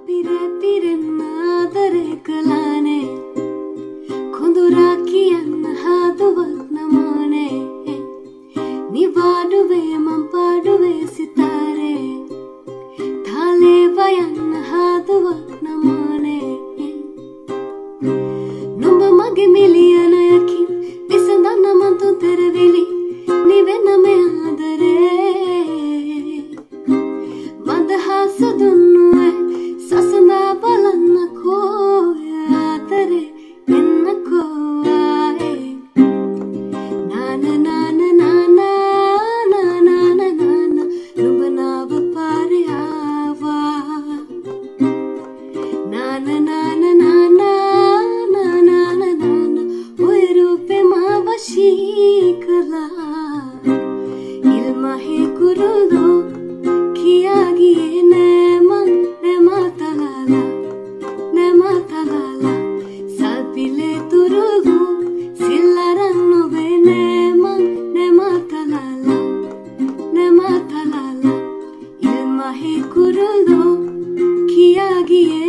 පිරේ පිරෙන්න ආදරේ කළානේ කුඳුරා කියන්න හාදුවක් නමානේ නිවාඩුවේ මං පාඩුවේ සිතාරේ තාලේ වයන්න හාදුවක් නමානේ නුඹ මගේ මිලියනයකින් විසඳන්න මං තුන්තරවිලි නිවෙන්න මේ ආදරේ මදහස දුන්නුවේ සසඳා බලන්නකෝ ආදරේ එන්නකෝ ආයේ නාන නාන නාන නාන නාන නුඹ නාව පාරේ ආවා නාන නාන නාන නාන නාන ඔය රූපේ මා වශී කළා ඉල්මහේ කුරුදෝ කියා ගියේ නෑ මං නැමතලාලා සල්පිලේ තුරුදු සිල්ලරන් නොවේ නෑ මං නැමතලාලා ඉල්මහේ කුරුදෝ කියා ගියේ